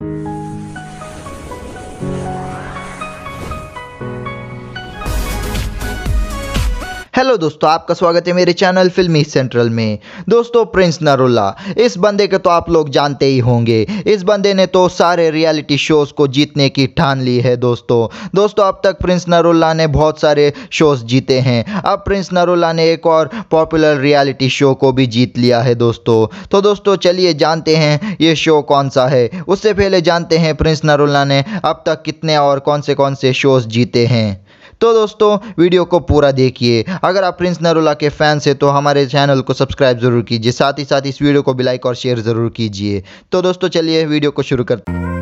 Hello दोस्तों, आपका स्वागत है मेरे चैनल फिल्मी सेंट्रल में। दोस्तों, प्रिंस नरुला, इस बंदे के तो आप लोग जानते ही होंगे। इस बंदे ने तो सारे रियलिटी शोज़ को जीतने की ठान ली है। दोस्तों अब तक प्रिंस नरुला ने बहुत सारे शोज़ जीते हैं। अब प्रिंस नरुला ने एक और पॉपुलर रियलिटी शो को भी जीत लिया है दोस्तों चलिए जानते हैं ये शो कौन सा है। उससे पहले जानते हैं प्रिंस नरुला ने अब तक कितने और कौन से शोज़ जीते हैं। तो दोस्तों वीडियो को पूरा देखिए। अगर आप प्रिंस नरुला के फैंस हैं तो हमारे चैनल को सब्सक्राइब ज़रूर कीजिए, साथ ही साथ इस वीडियो को भी लाइक और शेयर ज़रूर कीजिए। तो दोस्तों चलिए वीडियो को शुरू करते हैं।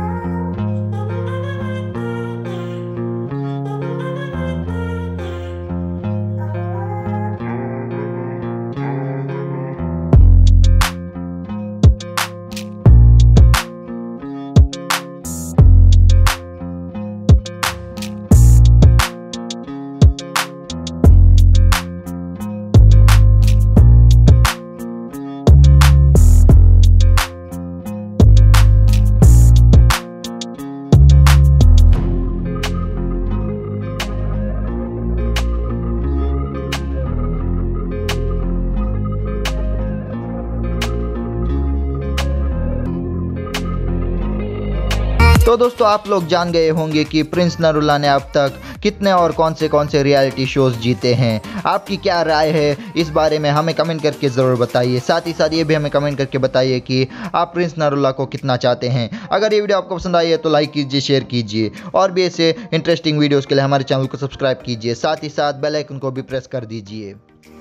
तो दोस्तों आप लोग जान गए होंगे कि प्रिंस नरुला ने अब तक कितने और कौन से रियलिटी शोज़ जीते हैं। आपकी क्या राय है इस बारे में हमें कमेंट करके ज़रूर बताइए। साथ ही साथ ये भी हमें कमेंट करके बताइए कि आप प्रिंस नरुला को कितना चाहते हैं। अगर ये वीडियो आपको पसंद आई है तो लाइक कीजिए, शेयर कीजिए और भी ऐसे इंटरेस्टिंग वीडियोज़ के लिए हमारे चैनल को सब्सक्राइब कीजिए। साथ ही साथ बेल आइकन को भी प्रेस कर दीजिए।